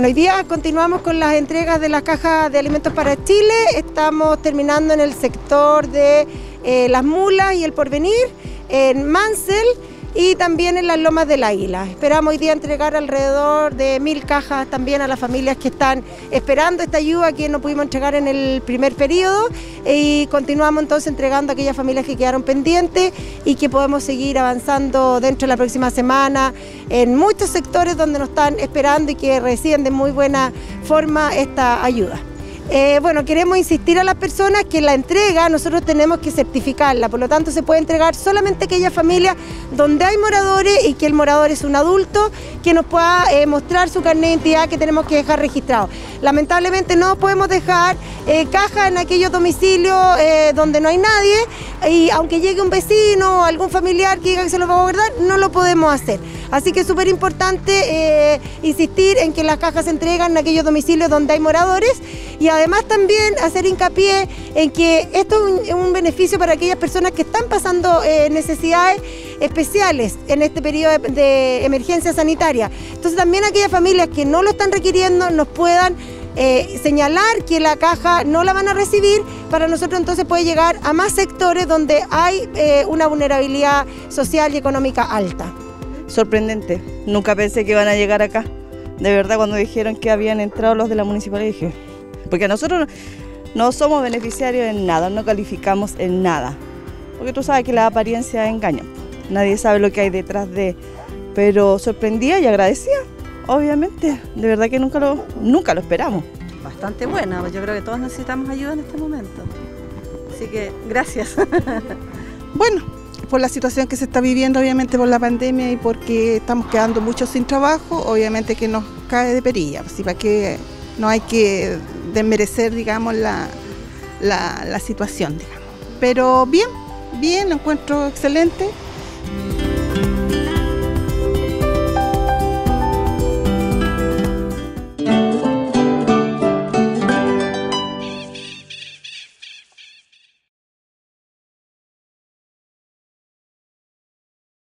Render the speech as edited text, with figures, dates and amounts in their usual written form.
Bueno, hoy día continuamos con las entregas de las cajas de alimentos para Chile. Estamos terminando en el sector de Las Mulas y El Porvenir, en Mansell y también en las Lomas del Águila. Esperamos hoy día entregar alrededor de 1000 cajas también a las familias que están esperando esta ayuda que no pudimos entregar en el primer periodo, y continuamos entonces entregando a aquellas familias que quedaron pendientes y que podemos seguir avanzando dentro de la próxima semana en muchos sectores donde nos están esperando y que reciben de muy buena forma esta ayuda. Bueno, queremos insistir a las personas que la entrega nosotros tenemos que certificarla, por lo tanto se puede entregar solamente a aquellas familias donde hay moradores y que el morador es un adulto que nos pueda mostrar su carnet de identidad que tenemos que dejar registrado. Lamentablemente no podemos dejar cajas en aquellos domicilios donde no hay nadie, y aunque llegue un vecino o algún familiar que diga que se lo va a guardar, no lo podemos hacer. Así que es súper importante insistir en que las cajas se entregan en aquellos domicilios donde hay moradores, y además también hacer hincapié en que esto es un beneficio para aquellas personas que están pasando necesidades especiales en este periodo de emergencia sanitaria. Entonces también aquellas familias que no lo están requiriendo nos puedan señalar que la caja no la van a recibir, para nosotros entonces puede llegar a más sectores donde hay una vulnerabilidad social y económica alta. Sorprendente, nunca pensé que iban a llegar acá. De verdad, cuando dijeron que habían entrado los de la municipalidad, dije, porque nosotros no somos beneficiarios en nada, no calificamos en nada, porque tú sabes que la apariencia engaña, nadie sabe lo que hay detrás de, pero sorprendida y agradecida, obviamente, de verdad que nunca lo esperamos. Bastante buena, yo creo que todos necesitamos ayuda en este momento, así que gracias. Bueno, por la situación que se está viviendo, obviamente por la pandemia y porque estamos quedando muchos sin trabajo, obviamente que nos cae de perilla, así para que no hay que desmerecer, digamos, la situación, digamos. Pero bien, lo encuentro excelente.